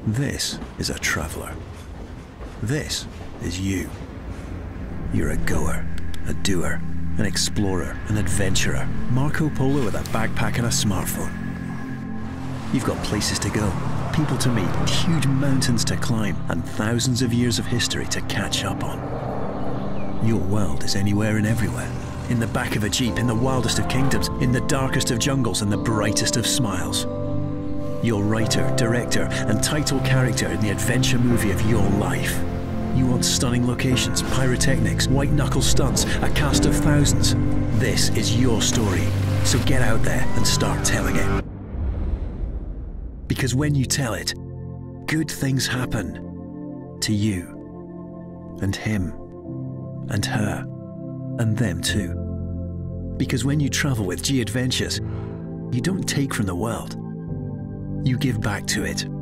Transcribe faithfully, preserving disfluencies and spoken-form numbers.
This is a traveller. This is you. You're a goer, a doer, an explorer, an adventurer. Marco Polo with a backpack and a smartphone. You've got places to go, people to meet, huge mountains to climb, and thousands of years of history to catch up on. Your world is anywhere and everywhere. In the back of a Jeep, in the wildest of kingdoms, in the darkest of jungles, and the brightest of smiles. You're writer, director, and title character in the adventure movie of your life. You want stunning locations, pyrotechnics, white-knuckle stunts, a cast of thousands. This is your story, so get out there and start telling it. Because when you tell it, good things happen to you, and him, and her, and them too. Because when you travel with G Adventures, you don't take from the world, you give back to it.